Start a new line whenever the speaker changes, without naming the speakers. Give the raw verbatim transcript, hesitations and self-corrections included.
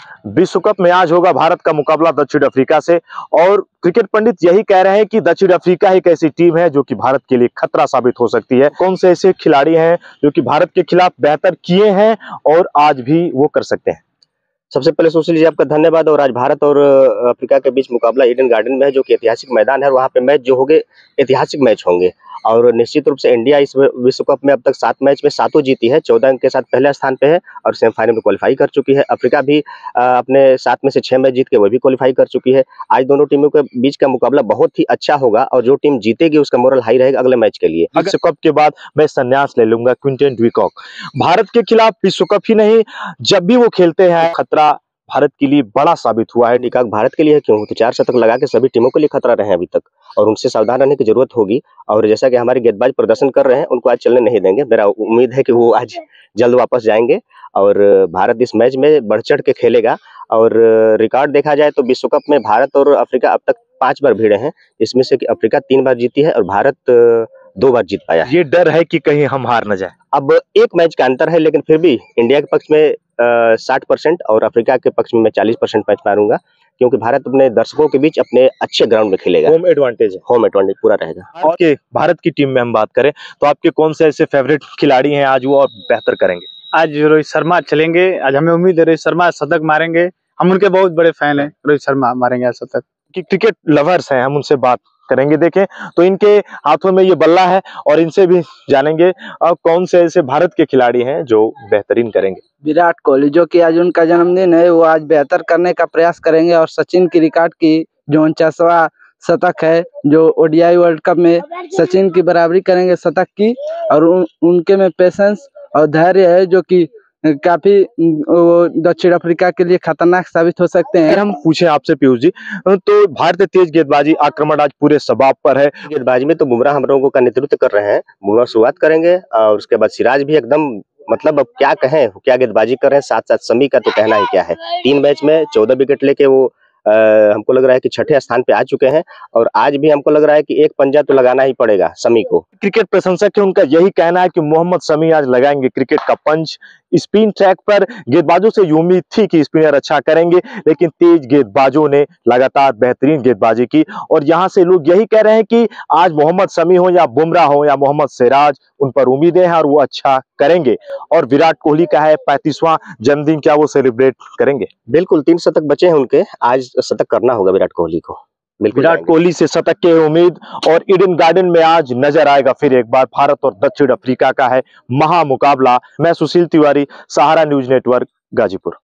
विश्व कप में आज होगा भारत का मुकाबला दक्षिण अफ्रीका से और क्रिकेट पंडित यही कह रहे हैं कि दक्षिण अफ्रीका एक ऐसी टीम है जो कि भारत के लिए खतरा साबित हो सकती है। कौन से ऐसे खिलाड़ी हैं जो कि भारत के खिलाफ बेहतर किए हैं और आज भी वो कर सकते हैं?
सबसे पहले सुशील जी आपका धन्यवाद। और आज भारत और अफ्रीका के बीच मुकाबला ईडन गार्डन में है, जो कि ऐतिहासिक मैदान है और वहाँ पे मैच जो होंगे ऐतिहासिक मैच होंगे। और निश्चित रूप से इंडिया इस विश्व कप में अब तक सात मैच में सातों जीती है, चौदह अंक के साथ पहले स्थान पे है और सेमीफाइनल में क्वालिफाई कर चुकी है। अफ्रीका भी आ, अपने सात में से छह मैच जीत के वो भी क्वालिफाई कर चुकी है। आज दोनों टीमों के बीच का मुकाबला बहुत ही अच्छा होगा और जो टीम जीतेगी उसका मोरल हाई रहेगा अगले मैच के लिए।
विश्व कप के बाद मैं संन्यास ले लूंगा क्विंटन डी कॉक। भारत के खिलाफ विश्व कप ही नहीं, जब भी वो खेलते हैं खतरा भारत के लिए बड़ा साबित हुआ है।
डी कॉक भारत के लिए है क्यों, तो चार शतक लगा के सभी टीमों के लिए खतरा रहे हैं अभी तक और उनसे सावधान रहने की जरूरत होगी। और जैसा कि हमारे गेंदबाज प्रदर्शन कर रहे हैं, उनको आज चलने नहीं देंगे। मेरा उम्मीद है कि वो आज जल्द वापस जाएंगे और भारत इस मैच में बढ़ चढ़ के खेलेगा। और रिकॉर्ड देखा जाए तो विश्व कप में भारत और अफ्रीका अब तक पांच बार भिड़े हैं, इसमें से कि अफ्रीका तीन बार जीती है और भारत दो बार जीत पाया है।
ये डर है कि कहीं हम हार न जाए।
अब एक मैच का अंतर है, लेकिन फिर भी इंडिया के पक्ष में साठ परसेंट और अफ्रीका के पक्ष में मैं चालीस परसेंट मैच मारूंगा, क्योंकि भारत अपने दर्शकों के बीच अपने अच्छे ग्राउंड में खेलेगा।
होम एडवांटेज है,
होम एडवांटेज पूरा रहेगा।
और के भारत की टीम में हम बात करें तो आपके कौन से ऐसे फेवरेट खिलाड़ी हैं आज वो और बेहतर करेंगे?
आज रोहित शर्मा चलेंगे। आज हमें उम्मीद है रोहित शर्मा शतक मारेंगे। हम उनके बहुत बड़े फैन हैं। रोहित शर्मा मारेंगे आज शतक।
कि क्रिकेट लवर्स हैं, हम उनसे बात करेंगे। देखें तो इनके हाथों में ये बल्ला है और इनसे भी जानेंगे और कौन से ऐसे भारत के खिलाड़ी हैं जो बेहतरीन करेंगे।
विराट कोहली, जो कि आज उनका जन्मदिन है, वो आज बेहतर करने का प्रयास करेंगे और सचिन की रिकॉर्ड की जो उनचासवां शतक है, जो ओडीआई वर्ल्ड कप में सचिन की बराबरी करेंगे शतक की। और उन, उनके में पेशेंस और धैर्य है, जो कि काफी दक्षिण अफ्रीका के लिए खतरनाक साबित हो सकते हैं।
अगर हम पूछे आपसे पीयूष जी, तो भारतीय तेज गेंदबाजी आक्रमण आज पूरे शबाब पर है।
गेंदबाजी में तो बुमराह हम लोगों का नेतृत्व कर रहे हैं। बुमराह शुरुआत करेंगे और उसके बाद सिराज भी एकदम, मतलब अब क्या कहें, क्या गेंदबाजी कर रहे हैं। साथ साथ शमी का तो कहना ही क्या है, तीन मैच में चौदह विकेट लेके वो आ, हमको लग रहा है कि छठे स्थान पे आ चुके हैं। और आज भी हमको लग रहा है कि एक पंजा तो लगाना ही पड़ेगा शमी को।
क्रिकेट प्रशंसक है, उनका यही कहना है कि मोहम्मद शमी आज लगाएंगे क्रिकेट का पंच। स्पिन ट्रैक पर गेंदबाजों से ये उम्मीद थी कि स्पिनर अच्छा करेंगे, लेकिन तेज गेंदबाजों ने लगातार बेहतरीन गेंदबाजी की और यहां से लोग यही कह रहे हैं कि आज मोहम्मद शमी हो या बुमराह हो या मोहम्मद सिराज, उन पर उम्मीदें हैं और वो अच्छा करेंगे। और विराट कोहली का है पैंतीसवां जन्मदिन, क्या वो सेलिब्रेट करेंगे?
बिल्कुल, तीन शतक बचे हैं उनके, आज शतक करना होगा विराट कोहली को।
विराट कोहली से शतक की उम्मीद और ईडन गार्डन में आज नजर आएगा फिर एक बार भारत और दक्षिण अफ्रीका का है महा मुकाबला। मैं सुशील तिवारी, सहारा न्यूज नेटवर्क, गाजीपुर।